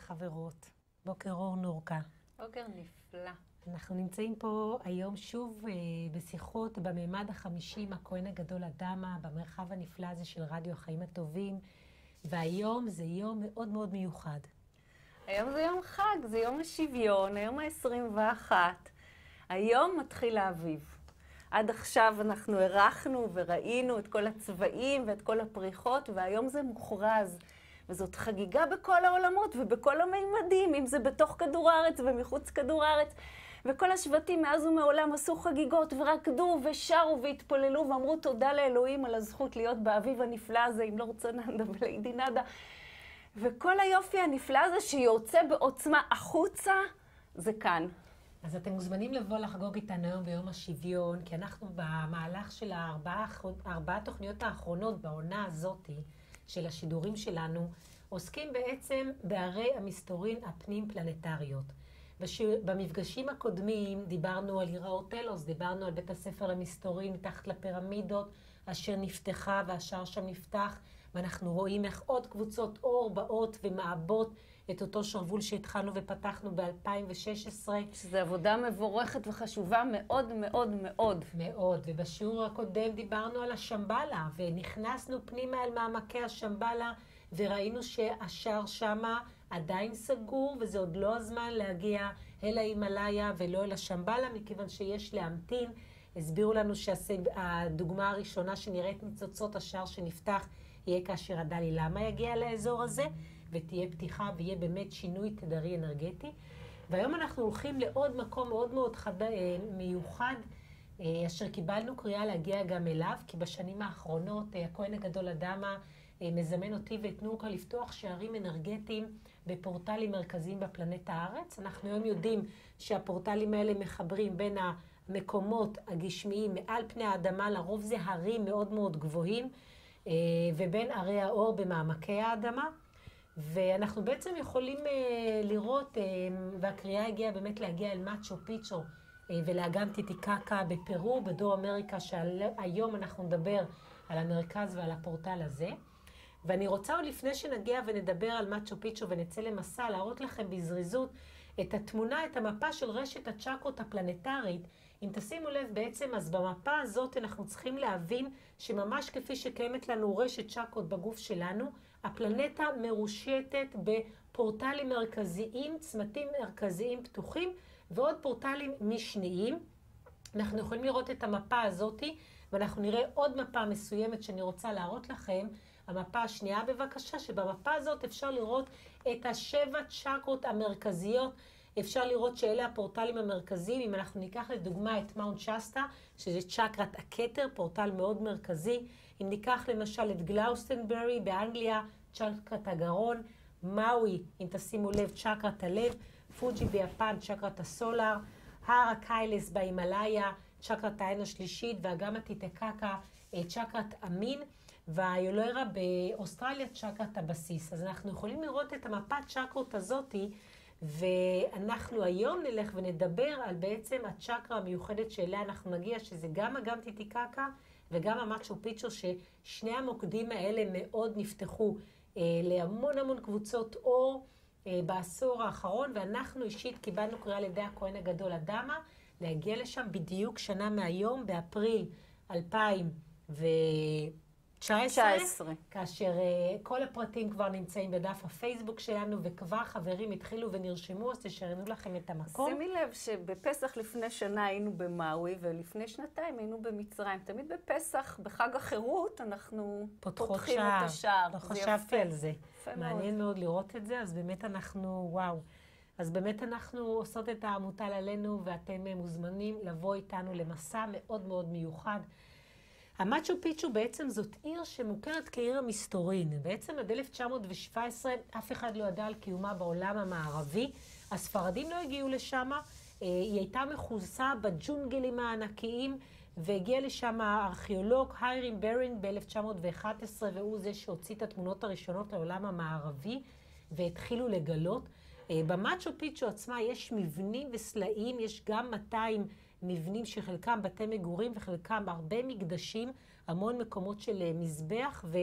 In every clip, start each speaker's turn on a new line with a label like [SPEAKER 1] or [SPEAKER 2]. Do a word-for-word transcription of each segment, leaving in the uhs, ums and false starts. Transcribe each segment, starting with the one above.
[SPEAKER 1] חברות. בוקר אור נורקה.
[SPEAKER 2] בוקר נפלא.
[SPEAKER 1] אנחנו נמצאים פה היום שוב אה, בשיחות בממד החמישים, הכהן הגדול אדמה, במרחב הנפלא הזה של רדיו החיים הטובים, והיום זה יום מאוד מאוד מיוחד.
[SPEAKER 2] היום זה יום חג, זה יום השוויון, היום ה-עשרים ואחת. היום מתחיל האביב. עד עכשיו אנחנו ערכנו וראינו את כל הצבעים ואת כל הפריחות, והיום זה מוכרז. וזאת חגיגה בכל העולמות ובכל המימדים, אם זה בתוך כדור הארץ ומחוץ כדור הארץ. וכל השבטים מאז ומעולם עשו חגיגות ורקדו ושרו והתפוללו ואמרו תודה לאלוהים על הזכות להיות באביב הנפלא הזה, אם לא רוצה ננדה ולעידי נדה. וכל היופי הנפלא הזה שיוצא בעוצמה החוצה, זה כאן.
[SPEAKER 1] אז אתם מוזמנים לבוא לחגוג איתנו היום ביום השוויון, כי אנחנו במהלך של הארבעה ארבע תוכניות האחרונות בעונה הזאת של השידורים שלנו, עוסקים בעצם בערי המסתורין הפנים פלנטריות. במפגשים הקודמים דיברנו על עיר האורטלוס, דיברנו על בית הספר המסתורין מתחת לפירמידות, אשר נפתחה והשער שם נפתח, ואנחנו רואים איך עוד קבוצות אור באות ומעבות את אותו שרוול שהתחלנו ופתחנו ב-אלפיים ושש עשרה.
[SPEAKER 2] שזו עבודה מבורכת וחשובה מאוד מאוד מאוד.
[SPEAKER 1] מאוד, ובשיעור הקודם דיברנו על השמבלה, ונכנסנו פנימה אל מעמקי השמבלה, וראינו שהשער שמה עדיין סגור, וזה עוד לא הזמן להגיע אל ההימאליה ולא אל השמבלה, מכיוון שיש להמתין. הסבירו לנו שהדוגמה הראשונה שנראית ניצוצות השער שנפתח, יהיה כאשר הדלי למה יגיע לאזור הזה, ותהיה פתיחה ויהיה באמת שינוי תדרי אנרגטי. והיום אנחנו הולכים לעוד מקום מאוד מאוד חד... מיוחד, אשר קיבלנו קריאה להגיע גם אליו, כי בשנים האחרונות הכהן הגדול אדמה מזמן אותי ואת נורקה לפתוח שערים אנרגטיים בפורטלים מרכזיים בפלנטה הארץ. אנחנו היום יודעים שהפורטלים האלה מחברים בין המקומות הגשמיים מעל פני האדמה, לרוב זה הרים מאוד מאוד גבוהים, ובין ערי האור במעמקי האדמה. ואנחנו בעצם יכולים לראות, והקריאה הגיעה באמת להגיע אל מאצ'ו פיצ'ו ולאגם טיטיקקה בפרו, בדרום אמריקה, שהיום אנחנו נדבר על המרכז ועל הפורטל הזה. ואני רוצה עוד לפני שנגיע ונדבר על מאצ'ו פיצ'ו ונצא למסע, להראות לכם בזריזות את התמונה, את המפה של רשת הצ'קרות הפלנטרית. אם תשימו לב בעצם, אז במפה הזאת אנחנו צריכים להבין שממש כפי שקיימת לנו רשת צ'קרות בגוף שלנו, הפלנטה מרושתת בפורטלים מרכזיים, צמתים מרכזיים פתוחים, ועוד פורטלים משניים. אנחנו יכולים לראות את המפה הזאת, ואנחנו נראה עוד מפה מסוימת שאני רוצה להראות לכם. המפה השנייה בבקשה, שבמפה הזאת אפשר לראות את השבע צ'קרות המרכזיות. אפשר לראות שאלה הפורטלים המרכזיים. אם אנחנו ניקח לדוגמה את מאונט שסטה, שזה צ'קרת הכתר, פורטל מאוד מרכזי. אם ניקח למשל את גלאוסטנברי באנגליה, צ'קרת הגרון, מאוי, אם תשימו לב, צ'קרת הלב, פוג'י ביפן, צ'קרת הסולר, הר הקיילס בהימאליה, צ'קרת העין השלישית, וגם הטיטיקקה, צ'קרת המין, והיולרה באוסטרליה, צ'קרת הבסיס. אז אנחנו יכולים לראות את המפת צ'קרות הזאתי, ואנחנו היום נלך ונדבר על בעצם הצ'קרה המיוחדת שאליה אנחנו נגיע, שזה גם אגם טיטיקקה וגם המאצ'ו פיצ'ו, ששני המוקדים האלה מאוד נפתחו אה, להמון המון קבוצות אור אה, בעשור האחרון, ואנחנו אישית קיבלנו קריאה לידי הכהן הגדול אדמה להגיע לשם בדיוק שנה מהיום, באפריל אלפיים תשע עשרה, כאשר uh, כל הפרטים כבר נמצאים בדף הפייסבוק שלנו, וכבר חברים התחילו ונרשמו, אז תשרנו לכם את המקום.
[SPEAKER 2] שימי לב שבפסח לפני שנה היינו במאוי, ולפני שנתיים היינו במצרים. תמיד בפסח, בחג החירות, אנחנו פותחים את השער.
[SPEAKER 1] לא חשבתי על זה. מעניין מאוד לראות את זה, אז באמת אנחנו, וואו. אז באמת אנחנו עושות את המוטל עלינו, ואתם מוזמנים לבוא איתנו למסע מאוד מאוד מיוחד. המאצ'ו פיצ'ו בעצם זאת עיר שמוכרת כעיר המסתורין. בעצם עד אלף תשע מאות שבע עשרה אף אחד לא ידע על קיומה בעולם המערבי. הספרדים לא הגיעו לשם, היא הייתה מחוסה בג'ונגלים הענקיים, והגיע לשם הארכיאולוג היירים ברינג ב-אלף תשע מאות ואחת עשרה, והוא זה שהוציא את התמונות הראשונות לעולם המערבי, והתחילו לגלות. במאצ'ו פיצ'ו עצמה יש מבנים וסלעים, יש גם מאתיים מבנים שחלקם בתי מגורים וחלקם הרבה מקדשים, המון מקומות של מזבח,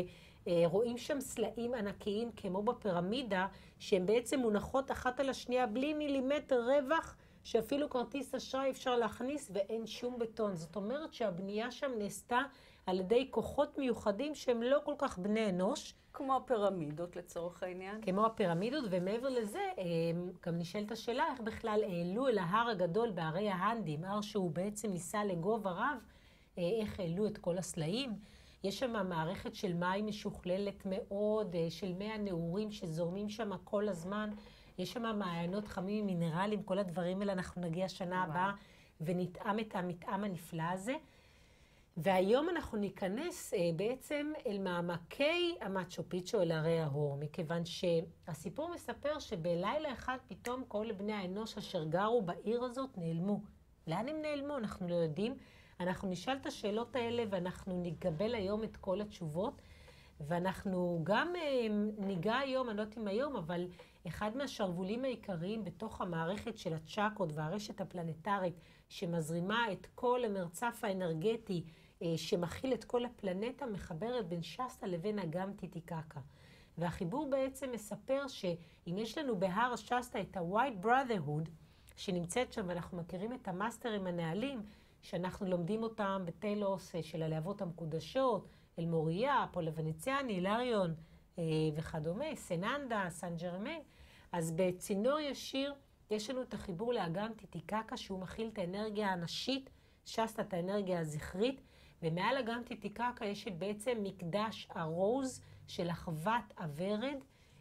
[SPEAKER 1] רואים שם סלעים ענקיים כמו בפירמידה, שהן בעצם מונחות אחת על השנייה בלי מילימטר רווח, שאפילו כרטיס אשראי אפשר להכניס ואין שום בטון. זאת אומרת שהבנייה שם נעשתה על ידי כוחות מיוחדים שהם לא כל כך בני אנוש.
[SPEAKER 2] כמו הפירמידות לצורך העניין.
[SPEAKER 1] כמו הפירמידות, ומעבר לזה, גם נשאלת השאלה איך בכלל העלו אל ההר הגדול בערי ההנדים, הר שהוא בעצם ניסה לגובה רב, איך העלו את כל הסלעים. יש שם מערכת של מים משוכללת מאוד, של מי הנעורים שזורמים שם כל הזמן. יש שם מעיינות חמים, מינרלים, כל הדברים האלה, אנחנו נגיע שנה הבאה ונטעם את המטעם הנפלא הזה. והיום אנחנו ניכנס אה, בעצם אל מעמקי המאצ'ו פיצ'ו, אל הרי ההור, מכיוון שהסיפור מספר שבלילה אחד פתאום כל בני האנוש אשר גרו בעיר הזאת נעלמו. לאן הם נעלמו? אנחנו לא יודעים. אנחנו נשאל את השאלות האלה ואנחנו נקבל היום את כל התשובות. ואנחנו גם אה, ניגע היום, אני לא יודעת אם היום, אבל אחד מהשרבולים העיקריים בתוך המערכת של הצ'קרות והרשת הפלנטרית שמזרימה את כל המרצף האנרגטי שמכיל את כל הפלנטה, מחברת בין שסטה לבין אגם טיטיקקה. והחיבור בעצם מספר שאם יש לנו בהר השסטה את ה-White Brotherhood, שנמצאת שם ואנחנו מכירים את המאסטרים הנעלים, שאנחנו לומדים אותם בטלוס של הלהבות המקודשות, אל מוריה, פולה ונציאני, אילריון וכדומה, סננדה, סן ג'רמן, אז בצינור ישיר יש לנו את החיבור לאגם טיטיקקה שהוא מכיל את האנרגיה הנשית, שסטה את האנרגיה הזכרית, ומעל אגם טיטיקקה יש את בעצם מקדש הרוז של אחוות הוורד,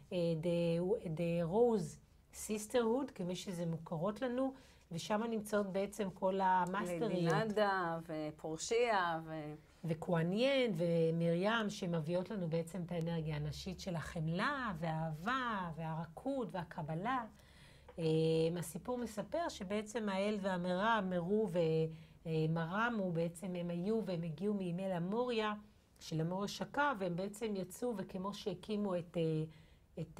[SPEAKER 1] the rose sisterhood, כמי שזה מוכרות לנו, ושם נמצאות בעצם כל המאסטריות.
[SPEAKER 2] לינדה ופורשיה ו...
[SPEAKER 1] וקואניין ומרים שמביאות לנו בעצם את האנרגיה הנשית של החמלה והאהבה והרכות והקבלה. הסיפור מספר שבעצם האל והמרה, מרו ומרמו, בעצם הם היו והם הגיעו מימי למוריה של המוריה שקה, והם בעצם יצאו וכמו שהקימו את, את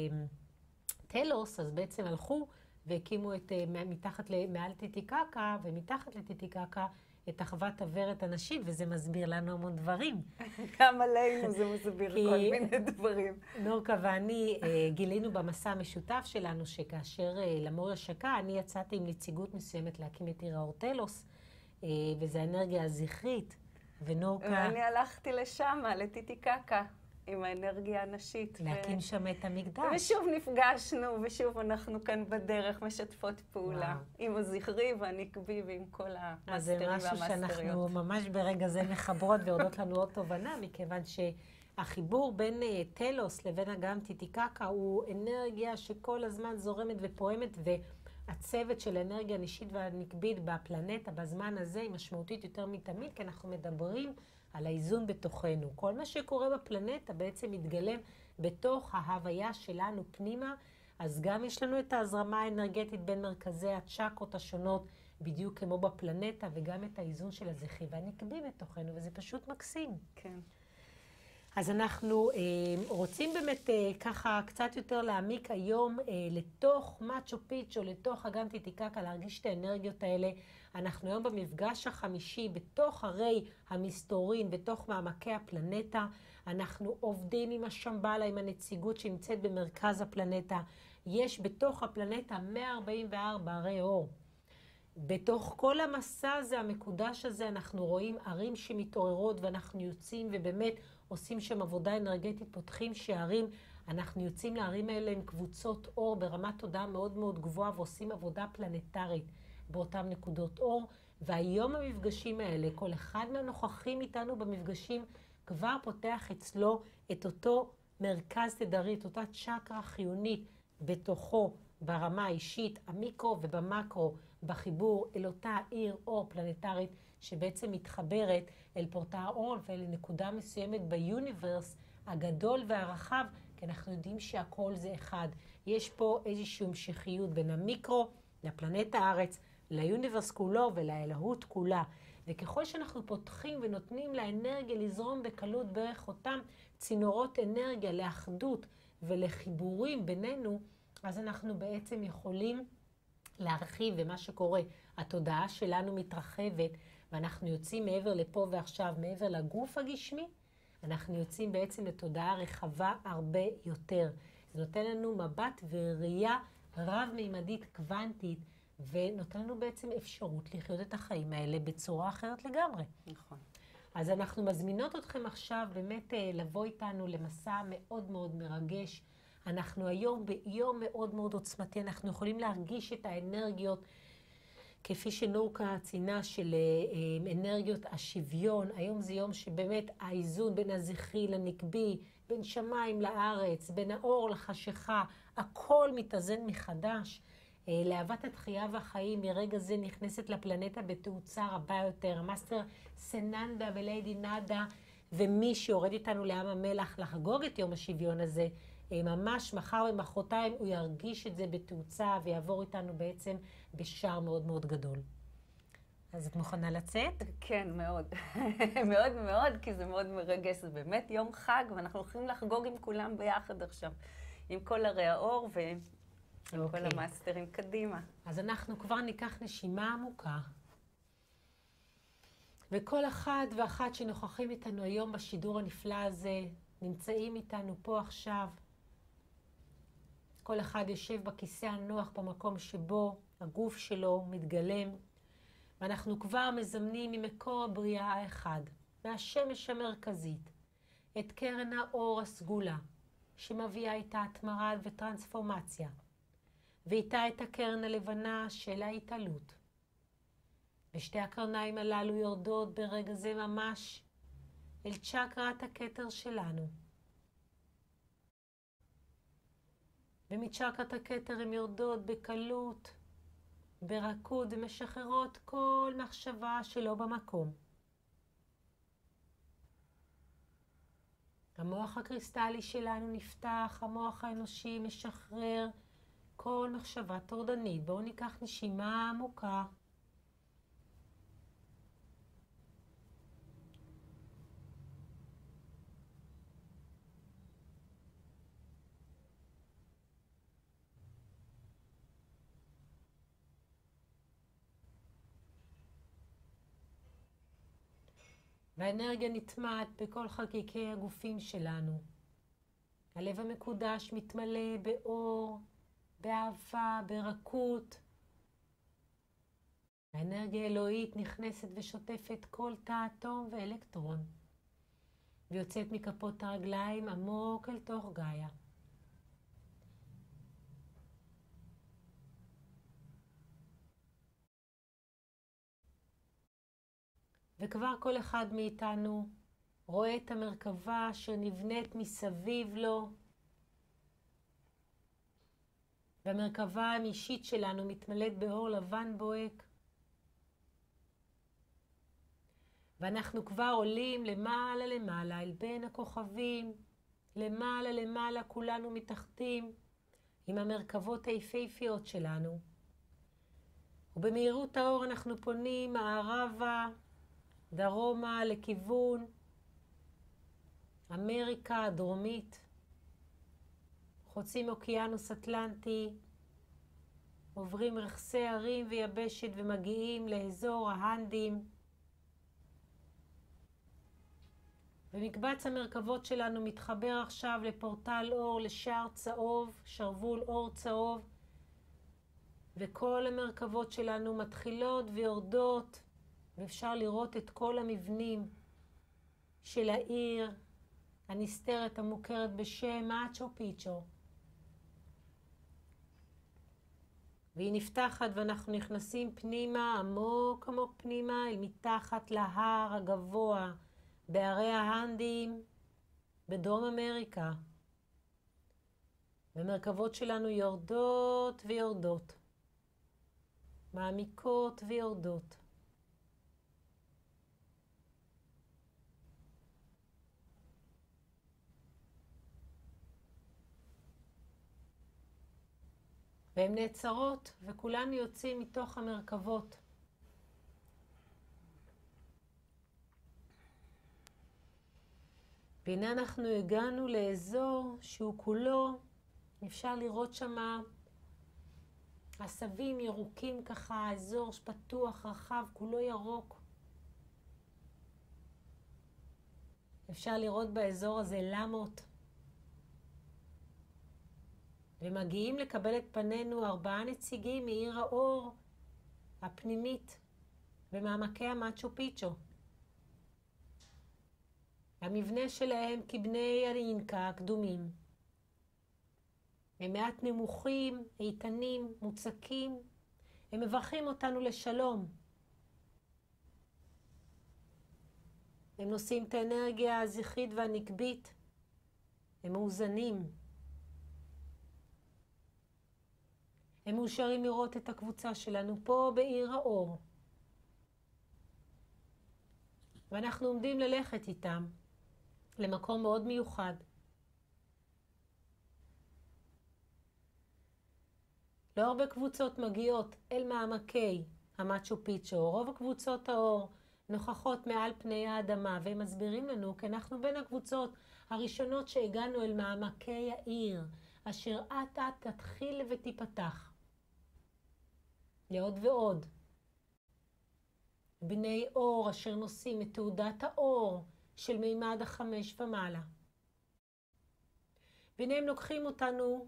[SPEAKER 1] טלוס, אז בעצם הלכו והקימו את מתחת מעל טיטיקקה, ומתחת לטיטיקקה את אחוות הוורד הנשית, וזה מסביר לנו המון דברים.
[SPEAKER 2] גם עלינו זה מסביר כל מיני דברים.
[SPEAKER 1] נורקה ואני גילינו במסע המשותף שלנו, שכאשר למוריה שקה, אני יצאתי עם נציגות מסוימת להקים את עיר האורטלוס, וזה האנרגיה הזכרית, ונורקה...
[SPEAKER 2] ואני הלכתי לשם, לטיטיקקה, עם האנרגיה הנשית.
[SPEAKER 1] להקים שם את המקדש.
[SPEAKER 2] ושוב נפגשנו, ושוב אנחנו כאן בדרך משתפות פעולה. עם הזכרי והנקבי ועם כל המאסטרים והמאסטריות.
[SPEAKER 1] אז זה משהו שאנחנו ממש ברגע זה מחברות ויורדות לנו עוד תובנה, מכיוון שהחיבור בין טלוס לבין אגם טיטיקקה הוא אנרגיה שכל הזמן זורמת ופועמת, והצוות של האנרגיה הנשית והנקבית בפלנטה בזמן הזה היא משמעותית יותר מתמיד, כי אנחנו מדברים על האיזון בתוכנו. כל מה שקורה בפלנטה בעצם מתגלם בתוך ההוויה שלנו פנימה, אז גם יש לנו את ההזרמה האנרגטית בין מרכזי הצ'קרות השונות, בדיוק כמו בפלנטה, וגם את האיזון של הזכרי והנקבי בתוכנו, וזה פשוט מקסים.
[SPEAKER 2] כן.
[SPEAKER 1] אז אנחנו אה, רוצים באמת אה, ככה קצת יותר להעמיק היום אה, לתוך מאצ'ו פיצ'ו, לתוך אגם טיטיקקה, להרגיש את האנרגיות האלה. אנחנו היום במפגש החמישי, בתוך הרי המסתורין, בתוך מעמקי הפלנטה. אנחנו עובדים עם השמבלה, עם הנציגות שנמצאת במרכז הפלנטה. יש בתוך הפלנטה מאה ארבעים וארבע הרי אור. בתוך כל המסע הזה, המקודש הזה, אנחנו רואים ערים שמתעוררות, ואנחנו יוצאים ובאמת עושים שם עבודה אנרגטית, פותחים שערים. אנחנו יוצאים לערים האלה עם קבוצות אור ברמת תודעה מאוד מאוד גבוהה, ועושים עבודה פלנטרית באותן נקודות אור. והיום המפגשים האלה, כל אחד מהנוכחים איתנו במפגשים כבר פותח אצלו את אותו מרכז תדרי, את אותה צ'קרה חיונית בתוכו, ברמה האישית, המיקרו ובמקרו, בחיבור אל אותה עיר אור פלנטרית שבעצם מתחברת אל פורטל האור ואל נקודה מסוימת ביוניברס הגדול והרחב, כי אנחנו יודעים שהכל זה אחד. יש פה איזושהי המשכיות בין המיקרו לפלנטה הארץ, ליוניברס כולו ולאלוהות כולה. וככל שאנחנו פותחים ונותנים לאנרגיה לזרום בקלות בערך אותם צינורות אנרגיה לאחדות ולחיבורים בינינו, אז אנחנו בעצם יכולים להרחיב, ומה שקורה, התודעה שלנו מתרחבת, ואנחנו יוצאים מעבר לפה ועכשיו, מעבר לגוף הגשמי, אנחנו יוצאים בעצם לתודעה רחבה הרבה יותר. זה נותן לנו מבט וראייה רב-מימדית קוונטית, ונותן לנו בעצם אפשרות לחיות את החיים האלה בצורה אחרת לגמרי.
[SPEAKER 2] נכון.
[SPEAKER 1] אז אנחנו מזמינות אתכם עכשיו באמת לבוא איתנו למסע מאוד מאוד מרגש. אנחנו היום ביום מאוד מאוד עוצמתי, אנחנו יכולים להרגיש את האנרגיות, כפי שנורקה ציינה, של אנרגיות השוויון. היום זה יום שבאמת האיזון בין הזכרי לנקבי, בין שמיים לארץ, בין האור לחשיכה, הכל מתאזן מחדש. לאהבת התחייה והחיים מרגע זה נכנסת לפלנטה בתאוצה רבה יותר. המאסטר סננדה וליידי נדה ומי שיורד איתנו לים המלח לחגוג את יום השוויון הזה, ממש מחר ומחרתיים הוא ירגיש את זה בתאוצה ויעבור איתנו בעצם בשער מאוד מאוד גדול. אז את מוכנה לצאת?
[SPEAKER 2] כן, מאוד. מאוד מאוד, כי זה מאוד מרגש. זה באמת יום חג, ואנחנו הולכים לחגוג עם כולם ביחד עכשיו. עם כל הרי האור ועם okay. כל המאסטרים קדימה.
[SPEAKER 1] אז אנחנו כבר ניקח נשימה עמוקה. וכל אחד ואחת שנוכחים איתנו היום בשידור הנפלא הזה, נמצאים איתנו פה עכשיו. כל אחד יושב בכיסא הנוח במקום שבו הגוף שלו מתגלם. ואנחנו כבר מזמנים ממקור הבריאה האחד, מהשמש המרכזית, את קרן האור הסגולה, שמביאה איתה התמרה וטרנספורמציה, ואיתה את הקרן הלבנה של ההתעלות. ושתי הקרניים הללו יורדות ברגע זה ממש אל צ'קרת הכתר שלנו. ומצ'קרת הכתר הן יורדות בקלות, ברכות, ומשחררות כל מחשבה שלא במקום. המוח הקריסטלי שלנו נפתח, המוח האנושי משחרר כל מחשבה טורדנית. בואו ניקח נשימה עמוקה. והאנרגיה נטמעת בכל חלקיקי הגופים שלנו. הלב המקודש מתמלא באור, באהבה, ברכות. האנרגיה האלוהית נכנסת ושוטפת כל תא אטום ואלקטרון, ויוצאת מכפות הרגליים עמוק אל תוך גאיה. וכבר כל אחד מאיתנו רואה את המרכבה שנבנית מסביב לו, והמרכבה האישית שלנו מתמלאת באור לבן בוהק. ואנחנו כבר עולים למעלה למעלה אל בין הכוכבים, למעלה למעלה כולנו מתחתים עם המרכבות היפהפיות שלנו. ובמהירות האור אנחנו פונים מערבה, דרומה לכיוון אמריקה הדרומית, חוצים אוקיינוס אטלנטי, עוברים רכסי הרים ויבשת ומגיעים לאזור ההנדים. ומקבץ המרכבות שלנו מתחבר עכשיו לפורטל אור, לשער צהוב, שרוול אור צהוב, וכל המרכבות שלנו מתחילות ויורדות, ואפשר לראות את כל המבנים של העיר הנסתרת המוכרת בשם מאצ'ו פיצ'ו. והיא נפתחת ואנחנו נכנסים פנימה, עמוק עמוק פנימה, אל מתחת להר הגבוה בערי ההנדים בדרום אמריקה. והמרכבות שלנו יורדות ויורדות, מעמיקות ויורדות. והן נעצרות, וכולנו יוצאים מתוך המרכבות. והנה אנחנו הגענו לאזור שהוא כולו, אפשר לראות שמה עשבים ירוקים ככה, אזור פתוח, רחב, כולו ירוק. אפשר לראות באזור הזה למות. ומגיעים לקבל את פנינו ארבעה נציגים מעיר האור הפנימית במעמקי המאצ'ו פיצ'ו. המבנה שלהם כבני האינקה הקדומים. הם מעט נמוכים, איתנים, מוצקים. הם מברכים אותנו לשלום. הם נושאים את האנרגיה הזכרית והנקבית. הם מאוזנים. הם מאושרים לראות את הקבוצה שלנו פה בעיר האור. ואנחנו עומדים ללכת איתם למקום מאוד מיוחד. לא הרבה קבוצות מגיעות אל מעמקי המאצ'ו פיצ'ו. רוב הקבוצות האור נוכחות מעל פני האדמה, והם מסבירים לנו כי אנחנו בין הקבוצות הראשונות שהגענו אל מעמקי העיר, אשר אט אט תתחיל ותיפתח. לעוד ועוד. בני אור אשר נושאים את תעודת האור של מימד החמש ומעלה. והנה הם לוקחים אותנו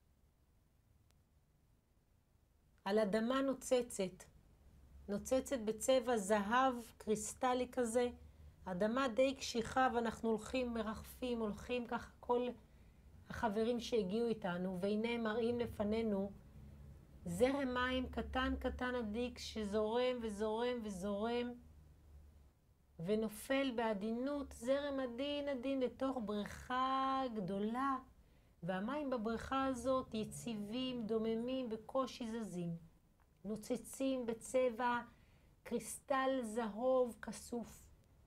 [SPEAKER 1] על אדמה נוצצת, נוצצת בצבע זהב קריסטלי כזה, אדמה די קשיחה, ואנחנו הולכים מרחפים, הולכים ככה כל החברים שהגיעו איתנו, והנה הם מראים לפנינו זרם מים קטן קטן עדיק שזורם וזורם וזורם ונופל בעדינות, זרם עדין עדין לתוך בריכה גדולה, והמים בבריכה הזאת יציבים, דוממים, בקושי זזים, נוצצים בצבע קריסטל זהוב כסוף.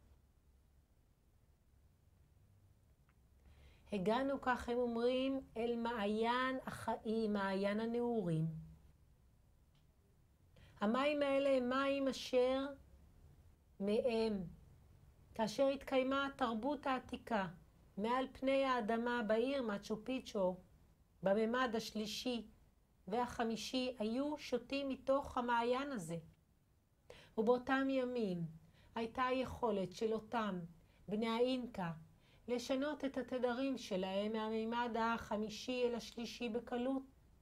[SPEAKER 1] הגענו, כך הם אומרים, אל מעיין החיים, מעיין הנעורים. המים האלה הם מים אשר מהם, כאשר התקיימה התרבות העתיקה מעל פני האדמה בעיר מאצ'ו פיצ'ו, בממד השלישי והחמישי, היו שותים מתוך המעיין הזה. ובאותם ימים הייתה היכולת של אותם בני האינקה לשנות את התדרים שלהם מהמימד החמישי אל השלישי בקלות.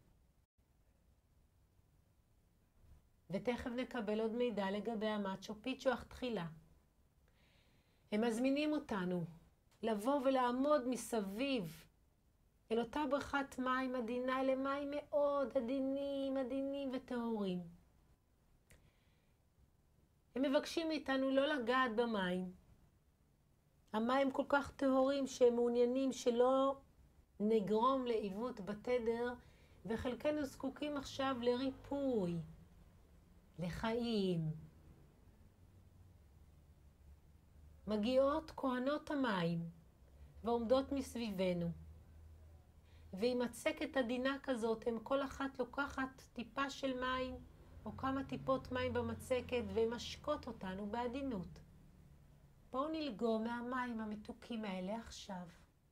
[SPEAKER 1] ותכף נקבל עוד מידע לגבי המאצ'ו פיצ'ו, אך תחילה. הם מזמינים אותנו לבוא ולעמוד מסביב אל אותה בריכת מים עדינה, אלה מים מאוד עדינים, עדינים וטהורים. הם מבקשים מאיתנו לא לגעת במים. המים כל כך טהורים שהם מעוניינים שלא נגרום לעיוות בתדר, וחלקנו זקוקים עכשיו לריפוי, לחיים. מגיעות כהנות המים ועומדות מסביבנו, ועם מצקת עדינה כזאת הם כל אחת לוקחת טיפה של מים או כמה טיפות מים במצקת ומשקות אותנו בעדינות. בואו נלגום מהמים המתוקים האלה עכשיו.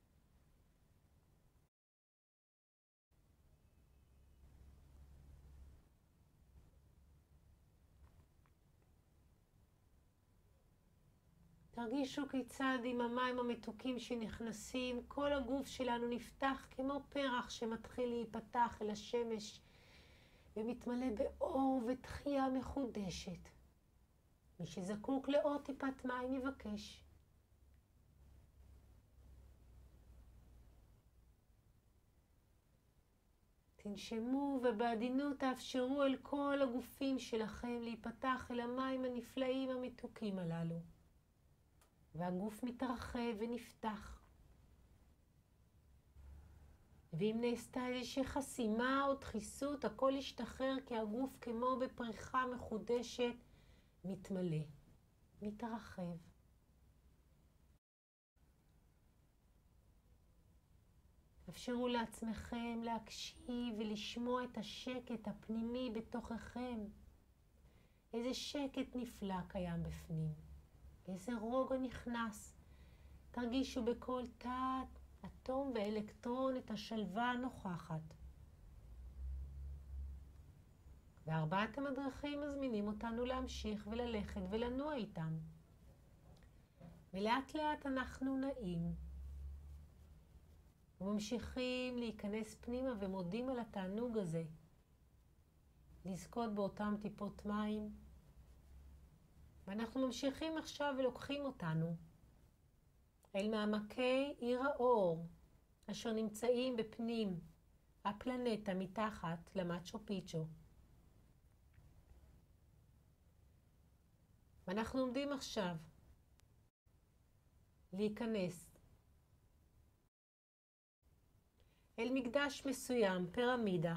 [SPEAKER 1] תרגישו כיצד עם המים המתוקים שנכנסים, כל הגוף שלנו נפתח כמו פרח שמתחיל להיפתח אל השמש ומתמלא באור ותחייה מחודשת. מי שזקוק לעוד טיפת מים יבקש. תנשמו ובעדינות תאפשרו אל כל הגופים שלכם להיפתח אל המים הנפלאים המתוקים הללו. והגוף מתרחב ונפתח. ואם נעשתה איזושהי חסימה או דחיסות, הכל ישתחרר כי הגוף כמו בפריחה מחודשת מתמלא, מתרחב. אפשרו לעצמכם להקשיב ולשמוע את השקט הפנימי בתוככם. איזה שקט נפלא קיים בפנים. איזה רוגע נכנס. תרגישו בכל תת, אטום ואלקטרון את השלווה הנוכחת. וארבעת המדריכים מזמינים אותנו להמשיך וללכת ולנוע איתם. ולאט לאט אנחנו נעים. וממשיכים להיכנס פנימה ומודים על התענוג הזה. לזכות באותם טיפות מים. ואנחנו ממשיכים עכשיו ולוקחים אותנו אל מעמקי עיר האור, אשר נמצאים בפנים הפלנטה מתחת למאצ'ו פיצ'ו. ואנחנו עומדים עכשיו להיכנס אל מקדש מסוים, פירמידה.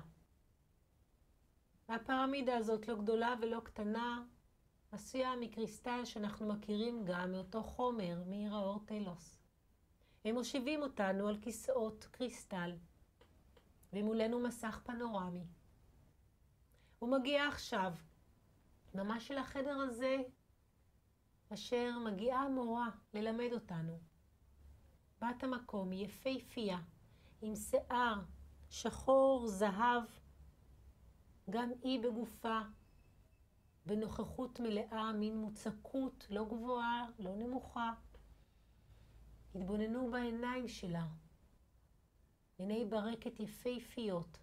[SPEAKER 1] והפירמידה הזאת לא גדולה ולא קטנה, עשויה מקריסטל שאנחנו מכירים גם מאותו חומר, מעיר האור טלוס. הם מושיבים אותנו על כיסאות קריסטל, ומולנו מסך פנורמי. הוא מגיע עכשיו, ממש אל החדר הזה, אשר מגיעה מורה ללמד אותנו. בת המקום היא יפהפייה, עם שיער שחור זהב, גם היא בגופה, בנוכחות מלאה, מין מוצקות, לא גבוהה, לא נמוכה. התבוננו בעיניים שלה, עיני ברקת יפהפיות.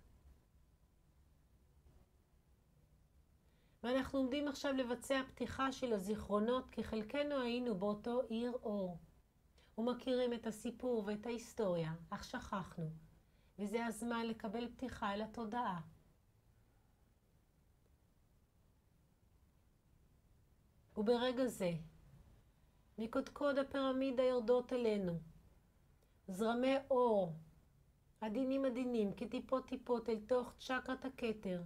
[SPEAKER 1] ואנחנו עומדים עכשיו לבצע פתיחה של הזיכרונות, כי חלקנו היינו באותו עיר אור. ומכירים את הסיפור ואת ההיסטוריה, אך שכחנו. וזה הזמן לקבל פתיחה אל התודעה. וברגע זה, מקודקוד הפירמידה יורדות אלינו, זרמי אור, עדינים עדינים, כטיפות טיפות אל תוך צ'קרת הכתר.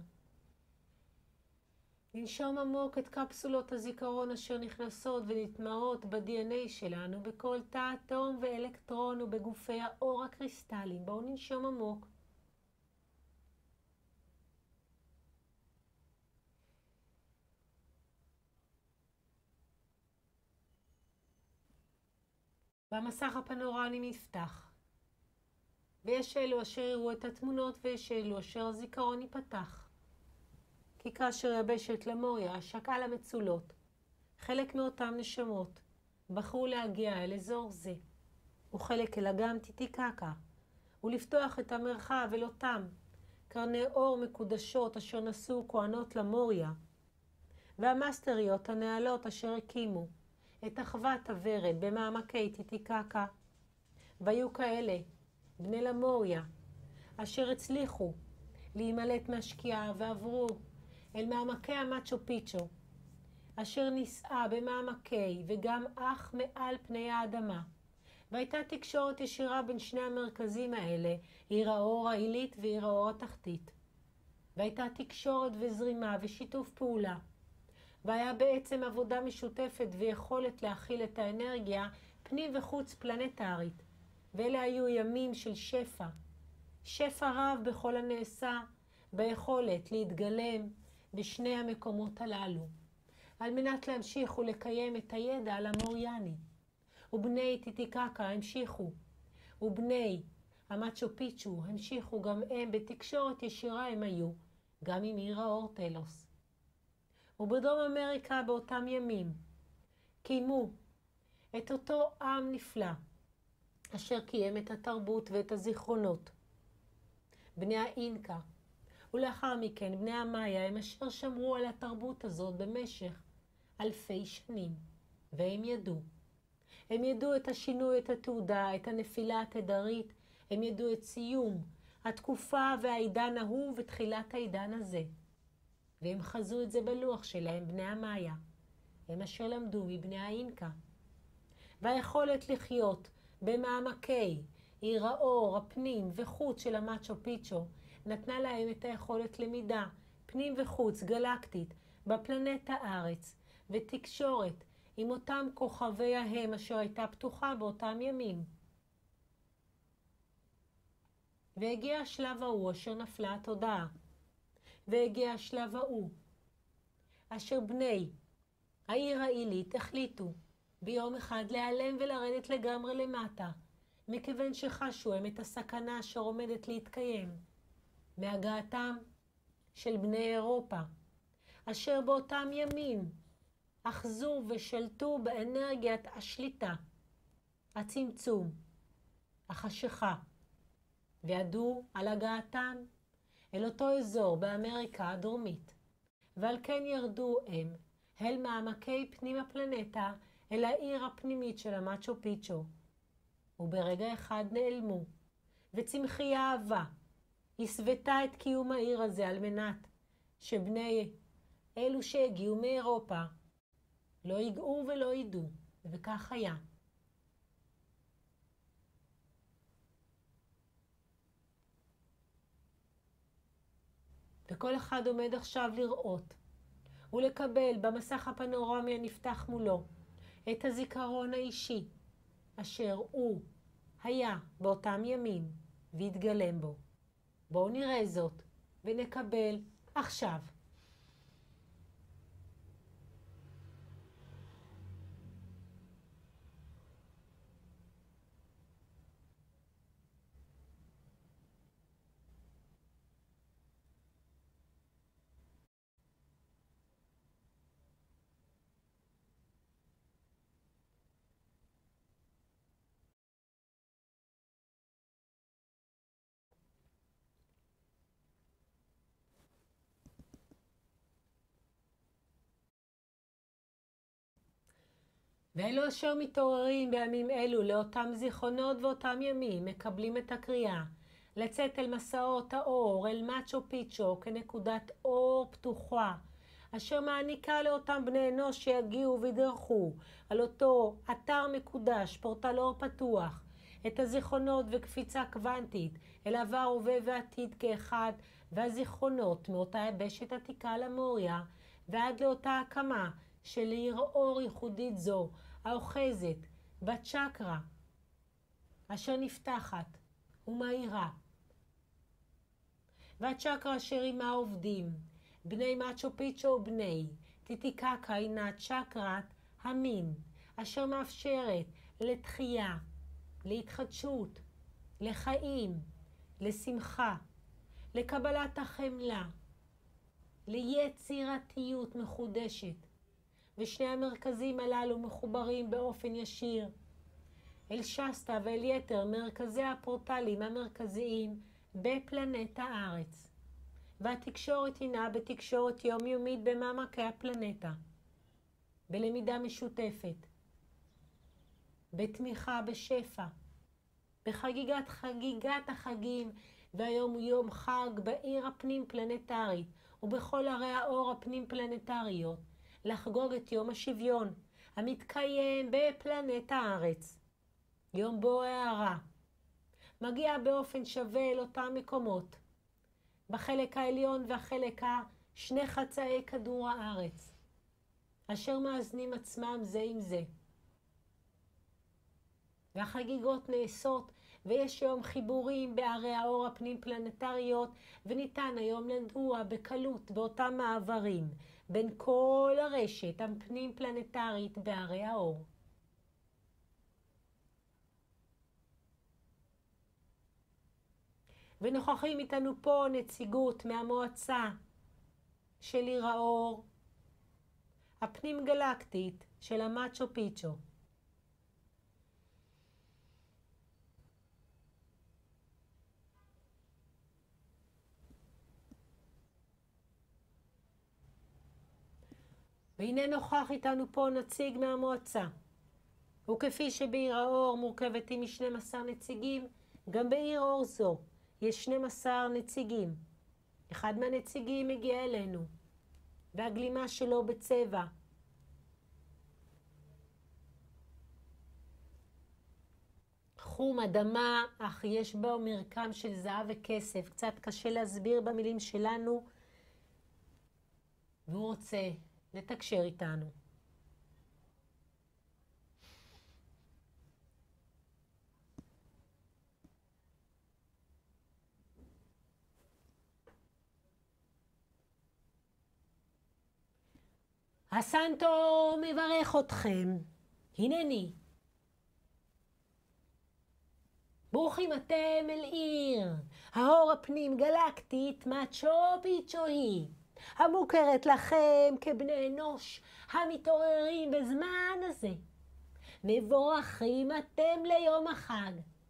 [SPEAKER 1] ננשום עמוק את קפסולות הזיכרון אשר נכנסות ונטמעות ב-די אן איי שלנו, בכל תא אטום ואלקטרון ובגופי האור הקריסטליים. בואו ננשום עמוק. והמסך הפנורמי נפתח. ויש אלו אשר יראו את התמונות ויש אלו אשר הזיכרון ייפתח. כי כאשר יבשת למוריה, שקעה למצולות, חלק מאותם נשמות בחרו להגיע אל אזור זה, וחלק אל אגם טיטיקקה, ולפתוח את המרחב אל אותם קרני אור מקודשות אשר נשאו כהנות למוריה, והמאסטריות הנעלות אשר הקימו את אחוות הוורד במעמקי טיטיקקה. והיו כאלה, בני למוריה, אשר הצליחו להימלט מהשקיעה ועברו אל מעמקי המאצ'ו פיצ'ו, אשר נישאה במעמקי וגם אך מעל פני האדמה. והייתה תקשורת ישירה בין שני המרכזים האלה, עיר האור העילית ועיר האור התחתית. והייתה תקשורת וזרימה ושיתוף פעולה. והיה בעצם עבודה משותפת ויכולת להכיל את האנרגיה פנים וחוץ פלנטרית. ואלה היו ימים של שפע. שפע רב בכל הנעשה, ביכולת להתגלם בשני המקומות הללו, על מנת להמשיך ולקיים את הידע על המוריאני. ובני טיטיקקה המשיכו, ובני המאצ'ו פיצ'ו המשיכו גם הם בתקשורת ישירה הם היו, גם עם עיר האור טלוס. ובדרום אמריקה באותם ימים קיימו את אותו עם נפלא, אשר קיים את התרבות ואת הזיכרונות. בני האינקה, ולאחר מכן בני המאיה הם אשר שמרו על התרבות הזאת במשך אלפי שנים, והם ידעו. הם ידעו את השינוי, את התעודה, את הנפילה התדרית, הם ידעו את סיום התקופה והעידן ההוא ותחילת העידן הזה. והם חזו את זה בלוח שלהם, בני המאיה, הם אשר למדו מבני האינקה. והיכולת לחיות במעמקי עיר האור, הפנים וחוץ של המאצ'ו פיצ'ו, נתנה להם את היכולת למידה, פנים וחוץ, גלקטית, בפלנטה הארץ, ותקשורת עם אותם כוכבי ההם אשר הייתה פתוחה באותם ימים. והגיע השלב ההוא אשר נפלה התודעה, והגיע השלב ההוא אשר בני העיר העילית החליטו ביום אחד להיעלם ולרדת לגמרי למטה, מכיוון שחשו הם את הסכנה אשר עומדת להתקיים מהגעתם של בני אירופה, אשר באותם ימים אחזו ושלטו באנרגיית השליטה הצמצום, החשיכה, וידעו על הגעתם אל אותו אזור באמריקה הדרומית, ועל כן ירדו הם אל מעמקי פנים הפלנטה, אל העיר הפנימית של המאצ'ו פיצ'ו, וברגע אחד נעלמו, וצמחי אהבה הסוותה את קיום העיר הזה על מנת שבני אלו שהגיעו מאירופה לא יגעו ולא ידעו, וכך היה. וכל אחד עומד עכשיו לראות ולקבל במסך הפנורמי הנפתח מולו את הזיכרון האישי אשר הוא היה באותם ימים והתגלם בו. בואו נראה זאת ונקבל עכשיו. ואלו אשר מתעוררים בימים אלו לאותם זיכרונות ואותם ימים מקבלים את הקריאה לצאת אל מסעות האור, אל מאצ'ו פיצ'ו כנקודת אור פתוחה, אשר מעניקה לאותם בני אנוש שיגיעו וידרכו על אותו אתר מקודש, פורטל אור פתוח, את הזיכרונות וקפיצה קוונטית אל עבר, הווה ועתיד כאחד, והזיכרונות מאותה יבשת עתיקה למוריה ועד לאותה הקמה של עיר אור ייחודית זו, האוחזת בצ'קרה אשר נפתחת ומאירה. והצ'קרה אשר עימה עובדים בני מאצ'ו פיצ'ו ובני טיטיקקה הינה צ'קרת המין, אשר מאפשרת לתחייה, להתחדשות, לחיים, לשמחה, לקבלת החמלה, ליצירתיות מחודשת. ושני המרכזים הללו מחוברים באופן ישיר אל שסטה ואל יתר מרכזי הפורטלים המרכזיים בפלנטה הארץ. והתקשורת הינה בתקשורת יומיומית במעמקי הפלנטה, בלמידה משותפת, בתמיכה בשפע, בחגיגת חגיגת החגים, והיום הוא יום חג בעיר הפנים פלנטרית ובכל ערי האור הפנים פלנטריות, לחגוג את יום השוויון המתקיים בפלנטה הארץ. יום בו הערה מגיע באופן שווה אל אותם מקומות, בחלק העליון והחלק השני חצאי כדור הארץ, אשר מאזנים עצמם זה עם זה. והחגיגות נעשות ויש היום חיבורים בערי האור הפנים פלנטריות, וניתן היום לנוע בקלות באותם מעברים בין כל הרשת הפנים פלנטרית בערי האור. ונוכחים איתנו פה נציגות מהמועצה של עיר האור הפנים גלקטית של המאצ'ו פיצ'ו. והנה נוכח איתנו פה נציג מהמועצה. וכפי שבעיר האור מורכבת עם שנים עשר נציגים, גם בעיר אור זו יש שנים עשר נציגים. אחד מהנציגים מגיע אלינו, והגלימה שלו בצבע. חום אדמה, אך יש בו מרקם של זהב וכסף. קצת קשה להסביר במילים שלנו, והוא רוצה לתקשר איתנו. הסנטו מברך אתכם, הנני. ברוכים אתם אל עיר האור הפנים גלקטית מאצ'ו פיצ'ו היא, המוכרת לכם כבני אנוש המתעוררים בזמן הזה, מבורכים אתם ליום החג.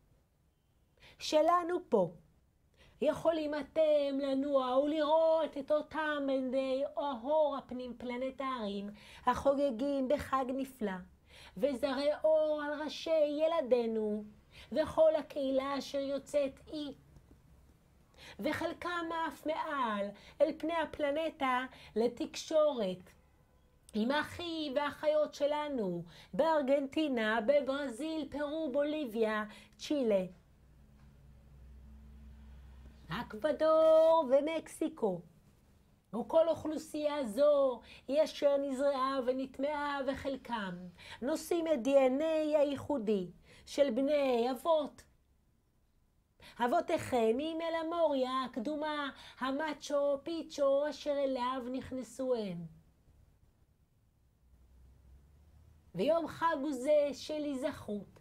[SPEAKER 1] שלנו פה. יכולים אתם לנוע ולראות את אותם בני אור הפנים פלנטריים החוגגים בחג נפלא, וזרי אור על ראשי ילדינו וכל הקהילה אשר יוצאת אי. וחלקם אף מעל אל פני הפלנטה לתקשורת עם האחים והאחיות שלנו בארגנטינה, בברזיל, פרו, בוליביה, צ'ילה, אקוודור ומקסיקו. וכל אוכלוסייה זו היא אשר נזרעה ונטמעה, וחלקם נושאים את די אן איי הייחודי של בני אבות. אבותיכם ממלא מוריה הקדומה, המאצ'ו פיצ'ו אשר אליו נכנסו הם. ויום חג הוא זה של היזכרות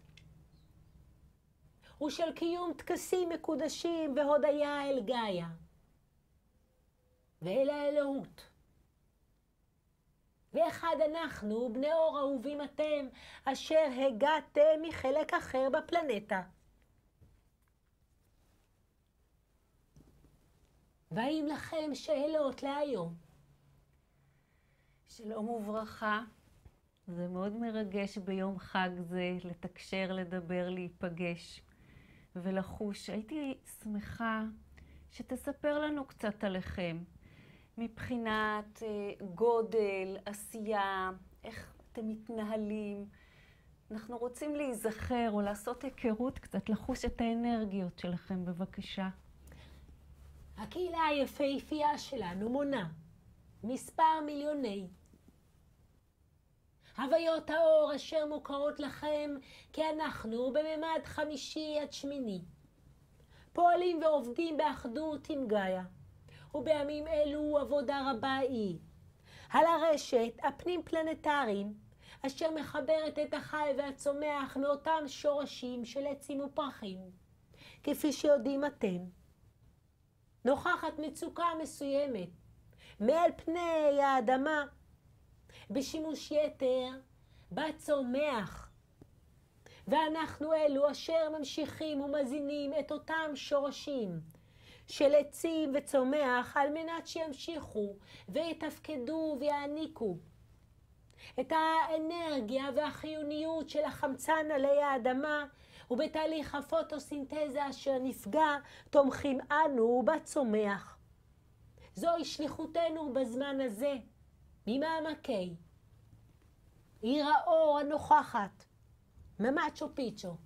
[SPEAKER 1] ושל קיום טקסים מקודשים והודיה אל גאיה ואל האלוהות. ואחד אנחנו, בני אור אהובים אתם, אשר הגעתם מחלק אחר בפלנטה. והאם לכם שאלות להיום?
[SPEAKER 2] שלום וברכה. זה מאוד מרגש ביום חג זה לתקשר, לדבר, להיפגש ולחוש. הייתי שמחה שתספר לנו קצת עליכם, מבחינת גודל, עשייה, איך אתם מתנהלים. אנחנו רוצים להיזכר או לעשות היכרות קצת, לחוש את האנרגיות שלכם, בבקשה.
[SPEAKER 1] הקהילה היפהפייה שלנו מונה מספר מיליוני הוויות האור אשר מוכרות לכם, כי אנחנו בממד חמישי עד שמיני פועלים ועובדים באחדות עם גאיה, ובימים אלו עבודה רבה היא על הרשת הפנים פלנטריים אשר מחברת את החי והצומח מאותם שורשים של עצים ופרחים. כפי שיודעים אתם, נוכחת מצוקה מסוימת מעל פני האדמה בשימוש יתר בצומח, ואנחנו אלו אשר ממשיכים ומזינים את אותם שורשים של עצים וצומח על מנת שימשיכו ויתפקדו ויעניקו את האנרגיה והחיוניות של החמצן עלי האדמה, ובתהליך הפוטוסינתזה אשר נפגע תומכים אנו בצומח. זוהי שליחותנו בזמן הזה, ממעמקי עיר האור הנוכחת, ממאצ'ו פיצ'ו.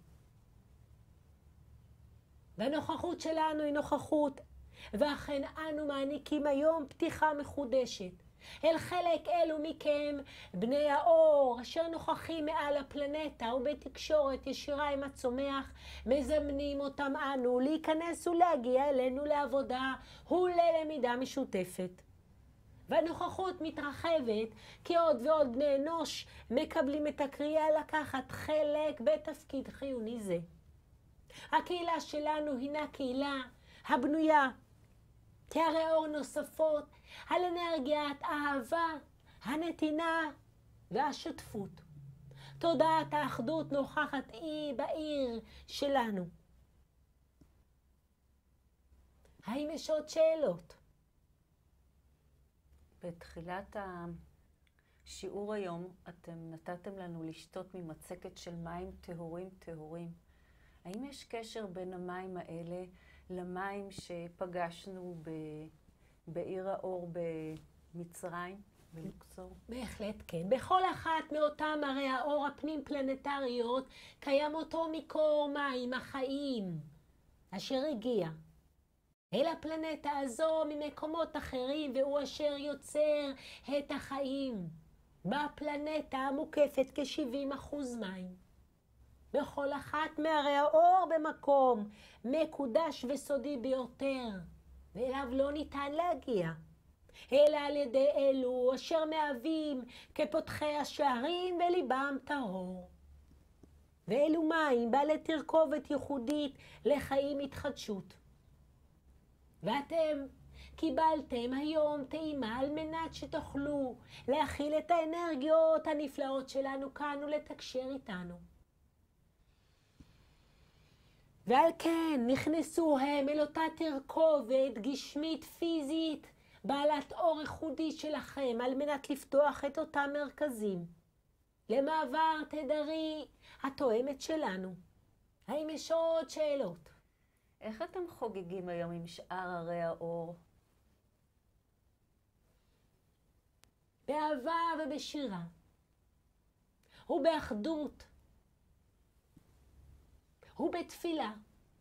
[SPEAKER 1] והנוכחות שלנו היא נוכחות, ואכן אנו מעניקים היום פתיחה מחודשת אל חלק אלו מכם, בני האור, אשר נוכחים מעל הפלנטה ובתקשורת ישירה עם הצומח, מזמנים אותם אנו להיכנס ולהגיע אלינו לעבודה וללמידה משותפת. והנוכחות מתרחבת, כי עוד ועוד בני אנוש מקבלים את הקריאה לקחת חלק בתפקיד חיוני זה. הקהילה שלנו הינה קהילה הבנויה תארי אור נוספות על אנרגיית האהבה, הנתינה והשותפות. תודעת האחדות נוכחת היא בעיר שלנו. האם יש עוד שאלות?
[SPEAKER 2] בתחילת השיעור היום אתם נתתם לנו לשתות ממצקת של מים טהורים טהורים. האם יש קשר בין המים האלה למים שפגשנו ב... בעיר האור במצרים, בלוקסור?
[SPEAKER 1] בהחלט כן. בכל אחת מאותם ערי האור הפנים פלנטריות קיים אותו מקור מים החיים אשר הגיע אל הפלנטה הזו ממקומות אחרים, והוא אשר יוצר את החיים בפלנטה המוקפת כ-שבעים אחוז מים. בכל אחת מערי האור במקום מקודש וסודי ביותר, ואליו לא ניתן להגיע, אלא על ידי אלו אשר מהווים כפותחי השערים וליבם טהור. ואלו מים בעלי תרכובת ייחודית לחיים התחדשות. ואתם קיבלתם היום טעימה על מנת שתוכלו להכיל את האנרגיות הנפלאות שלנו כאן ולתקשר איתנו. ועל כן נכנסו הם אל אותה תרכובת גשמית פיזית בעלת אור ייחודי שלכם על מנת לפתוח את אותם מרכזים למעבר תדרי התואמת שלנו. האם יש עוד שאלות?
[SPEAKER 2] איך אתם חוגגים היום עם שאר ערי האור?
[SPEAKER 1] באהבה ובשירה, ובאחדות, ובתפילה.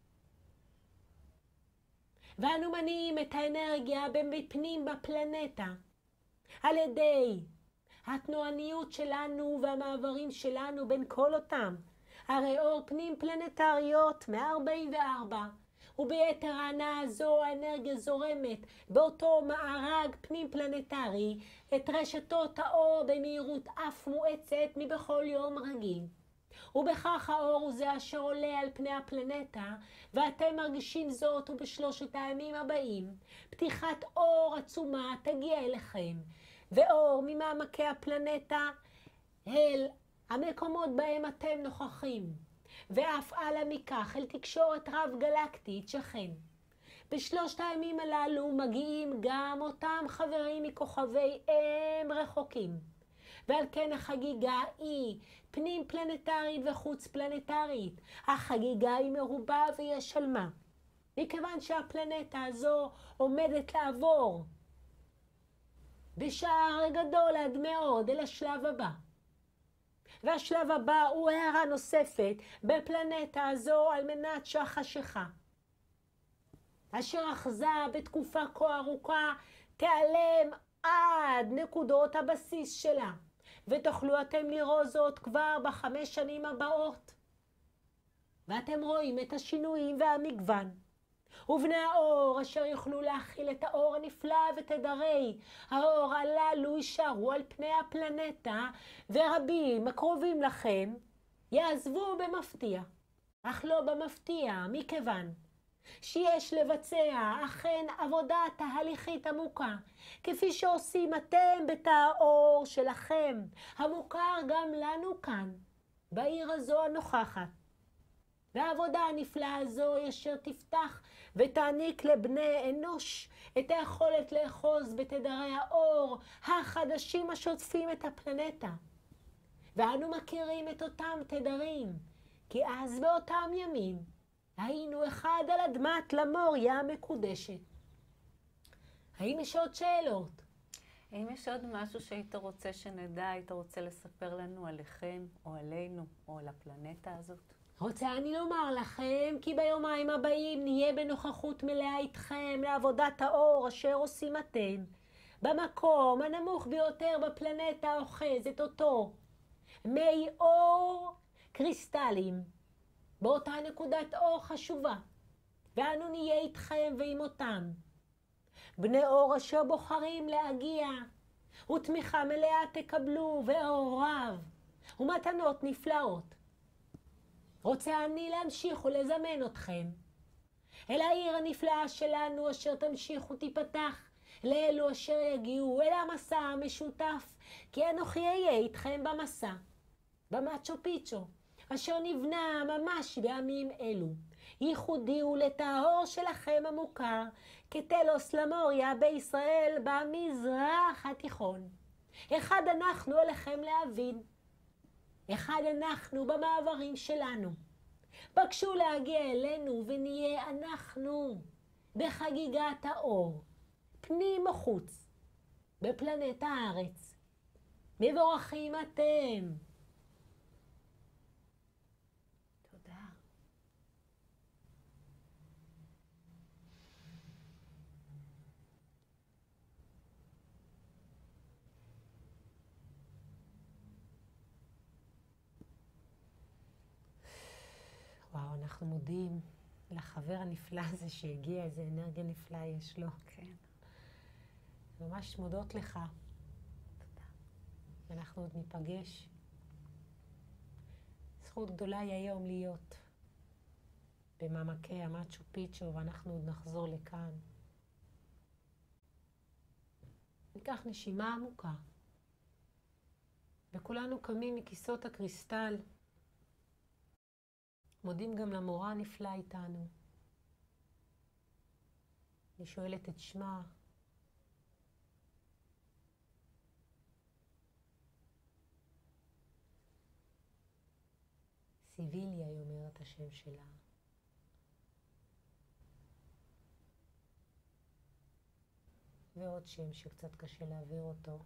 [SPEAKER 1] ואנו מניעים את האנרגיה בפנים בפלנטה, על ידי התנועניות שלנו והמעברים שלנו בין כל אותם הרי אור פנים פלנטריות מאה ארבעים וארבע, וביתר הענה הזו האנרגיה זורמת באותו מארג פנים פלנטרי את רשתות האור במהירות אף מואצת מבכל יום רגיל. ובכך האור הוא זה אשר עולה על פני הפלנטה, ואתם מרגישים זאת, ובשלושת הימים הבאים פתיחת אור עצומה תגיע אליכם, ואור ממעמקי הפלנטה אל המקומות בהם אתם נוכחים, ואף הלאה מכך אל תקשורת רב גלקטית שכן. בשלושת הימים הללו מגיעים גם אותם חברים מכוכבי אם רחוקים, ועל כן החגיגה היא פנים פלנטרית וחוץ פלנטרית. החגיגה היא מרובה ויש על מה, מכיוון שהפלנטה הזו עומדת לעבור בשער גדול עד מאוד אל השלב הבא. והשלב הבא הוא הערה נוספת בפלנטה הזו על מנת שהחשיכה אשר אחזה בתקופה כה ארוכה תיעלם עד נקודות הבסיס שלה, ותוכלו אתם לראות זאת כבר בחמש שנים הבאות. ואתם רואים את השינויים והמגוון, ובני האור אשר יוכלו להכיל את האור הנפלא ותדרי האור הללו יישארו על פני הפלנטה, ורבים הקרובים לכם יעזבו במפתיע, אך לא במפתיע, מכיוון שיש לבצע אכן עבודה תהליכית עמוקה, כפי שעושים אתם בתא האור שלכם, המוכר גם לנו כאן, בעיר הזו הנוכחת. והעבודה הנפלאה הזו אשר תפתח ותעניק לבני אנוש את היכולת לאחוז בתדרי האור החדשים השוטפים את הפלנטה. ואנו מכירים את אותם תדרים, כי אז באותם ימים היינו אחד על אדמת למוריה המקודשת. האם יש עוד שאלות?
[SPEAKER 2] האם יש עוד משהו שהיית רוצה שנדע, היית רוצה לספר לנו עליכם או עלינו או על הפלנטה הזאת?
[SPEAKER 1] רוצה אני לומר לכם כי ביומיים הבאים נהיה בנוכחות מלאה איתכם לעבודת האור אשר עושים אתם במקום הנמוך ביותר בפלנטה האוחזת אותו מי אור קריסטלים, באותה נקודת אור חשובה, ואנו נהיה איתכם ועם אותם בני אור אשר בוחרים להגיע, ותמיכה מלאה תקבלו ואור רב ומתנות נפלאות. רוצה אני להמשיך ולזמן אתכם אל העיר הנפלאה שלנו אשר תמשיך ותיפתח לאלו אשר יגיעו אל המסע המשותף, כי אנוכי אהיה איתכם במסע במצ'ו פיצ'ו אשר נבנה ממש בימים אלו. ייחודי הוא לטהור שלכם המוכר כטלוס למוריה בישראל במזרח התיכון. אחד אנחנו עליכם להבין, אחד אנחנו במעברים שלנו. בקשו להגיע אלינו ונהיה אנחנו בחגיגת האור, פנים וחוץ, בפלנטה הארץ. מבורכים אתם. תודה. וואו, אנחנו מודים לחבר הנפלא הזה שהגיע, איזה אנרגיה נפלאה יש לו.
[SPEAKER 2] כן.
[SPEAKER 1] ממש מודות לך.
[SPEAKER 2] תודה.
[SPEAKER 1] ואנחנו עוד ניפגש. זכות גדולה היא היום להיות במעמקי המצ'ו פיצ'ו, ואנחנו עוד נחזור לכאן. ניקח נשימה עמוקה. וכולנו קמים מכיסות הקריסטל. מודים גם למורה הנפלאה איתנו. אני שואלת את שמה. סיביליה, היא אומרת השם שלה. ועוד שם שקצת קשה להעביר אותו.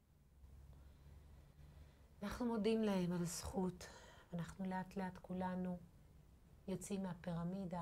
[SPEAKER 1] אנחנו מודים להם על הזכות. אנחנו לאט לאט כולנו יוצאים מהפירמידה.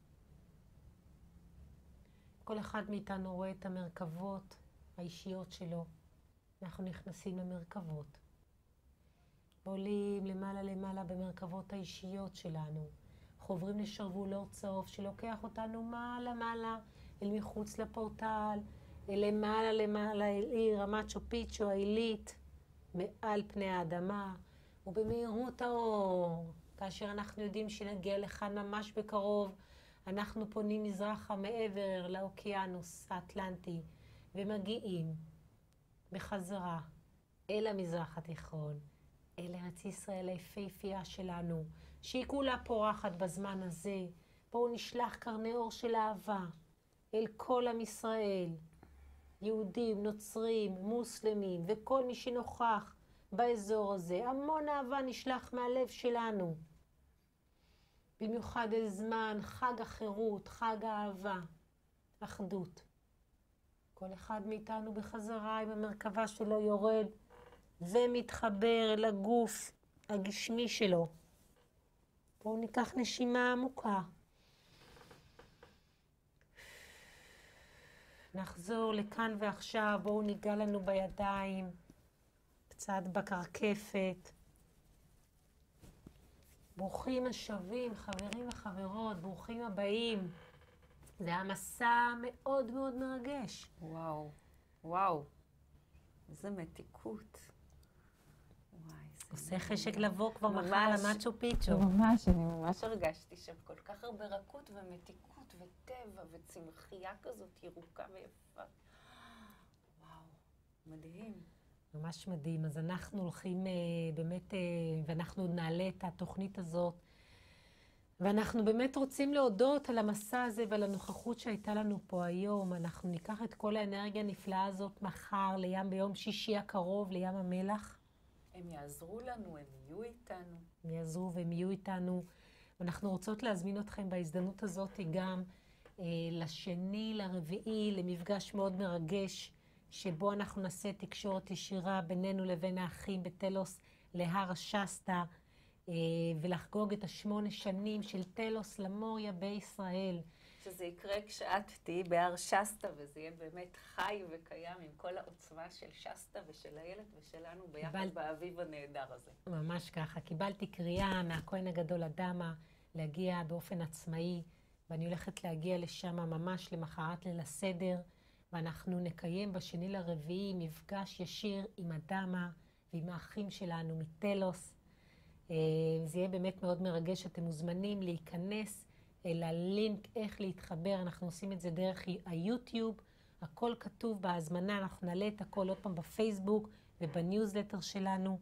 [SPEAKER 1] כל אחד מאיתנו רואה את המרכבות האישיות שלו. אנחנו נכנסים למרכבות. עולים למעלה למעלה במרכבות האישיות שלנו. חוברים לשרוול אור צהוב שלוקח אותנו מעלה מעלה אל מחוץ לפורטל, אל למעלה למעלה אל עיר רמצ'ו פיצ'ו העילית, מעל פני האדמה, ובמהירות האור. כאשר אנחנו יודעים שנגיע לכאן ממש בקרוב, אנחנו פונים מזרחה מעבר לאוקיינוס האטלנטי, ומגיעים בחזרה אל המזרח התיכון, אל ארץ ישראל היפהפייה שלנו, שהיא כולה פורחת בזמן הזה. בואו נשלח קרני אור של אהבה אל כל עם ישראל, יהודים, נוצרים, מוסלמים, וכל מי שנוכח באזור הזה. המון אהבה נשלח מהלב שלנו. במיוחד אל זמן חג החירות, חג האהבה, אחדות. כל אחד מאיתנו בחזרה עם המרכבה שלו יורד ומתחבר אל הגוף הגשמי שלו. בואו ניקח נשימה עמוקה. נחזור לכאן ועכשיו, בואו ניגע לנו בידיים, קצת בקרקפת. ברוכים השבים, חברים וחברות, ברוכים הבאים. זה היה מסע מאוד מאוד מרגש.
[SPEAKER 2] וואו, וואו, איזה מתיקות. וואי, זה
[SPEAKER 1] עושה חשק לבוא כבר מחר למצ'ו פיצ'ו.
[SPEAKER 2] ממש, אני ממש הרגשתי שם כל כך הרבה רכות ומתיקות וטבע וצמחייה כזאת ירוקה ויפה. וואו, מדהים.
[SPEAKER 1] ממש מדהים. אז אנחנו הולכים אה, באמת, אה, ואנחנו נעלה את התוכנית הזאת, ואנחנו באמת רוצים להודות על המסע הזה ועל הנוכחות שהייתה לנו פה היום. אנחנו ניקח את כל האנרגיה הנפלאה הזאת מחר לים, ביום שישי הקרוב, לים המלח.
[SPEAKER 2] הם יעזרו לנו, הם יהיו איתנו.
[SPEAKER 1] הם יעזרו והם יהיו איתנו. ואנחנו רוצות להזמין אתכם בהזדמנות הזאת גם אה, לשני, לרביעי, למפגש מאוד מרגש, שבו אנחנו נעשה תקשורת ישירה בינינו לבין האחים בטלוס להר השסטה, אה, ולחגוג את השמונה שנים של טלוס למוריה בישראל.
[SPEAKER 2] שזה יקרה כשאת תהיי בהר שסטה, וזה יהיה באמת חי וקיים עם כל העוצמה של שסטה ושל הילד ושלנו ביחד קיבל... באביב הנהדר הזה.
[SPEAKER 1] ממש ככה. קיבלתי קריאה מהכהן הגדול אדמה להגיע באופן עצמאי, ואני הולכת להגיע לשם ממש למחרת ליל הסדר, ואנחנו נקיים בשני לרביעי מפגש ישיר עם אדמה ועם האחים שלנו מטלוס. זה יהיה באמת מאוד מרגש. אתם מוזמנים להיכנס אל הלינק איך להתחבר. אנחנו עושים את זה דרך היוטיוב. הכל כתוב בהזמנה. אנחנו נעלה את הכל עוד פעם בפייסבוק ובניוזלטר שלנו.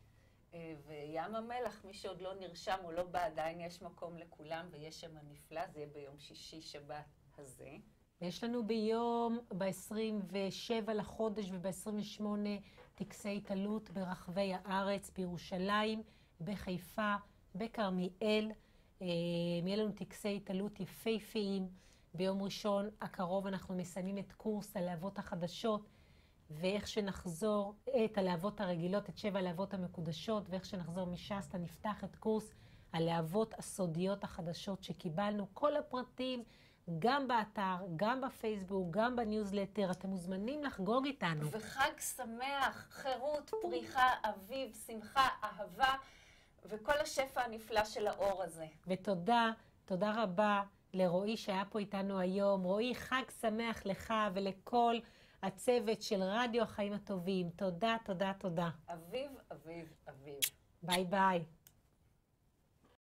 [SPEAKER 2] וים המלח, מי שעוד לא נרשם או לא בא, עדיין יש מקום לכולם ויש שם נפלא. זה יהיה ביום שישי שבת הזה.
[SPEAKER 1] יש לנו ביום, ב-עשרים ושבעה לחודש וב-עשרים ושמונה טקסי התעלות ברחבי הארץ, בירושלים, בחיפה, בכרמיאל. יהיה לנו טקסי התעלות יפהפיים. ביום ראשון הקרוב אנחנו מסיימים את קורס הלהבות החדשות, ואיך שנחזור, את הלהבות הרגילות, את שבע הלהבות המקודשות, ואיך שנחזור משסטה נפתח את קורס הלהבות הסודיות החדשות שקיבלנו. כל הפרטים גם באתר, גם בפייסבוק, גם בניוזלטר. אתם מוזמנים לחגוג איתנו.
[SPEAKER 2] וחג שמח, חירות, פריחה, אביב, שמחה, אהבה, וכל השפע הנפלא של האור הזה.
[SPEAKER 1] ותודה, תודה רבה לרועי שהיה פה איתנו היום. רועי, חג שמח לך ולכל הצוות של רדיו החיים הטובים. תודה, תודה, תודה.
[SPEAKER 2] אביב, אביב, אביב.
[SPEAKER 1] ביי ביי.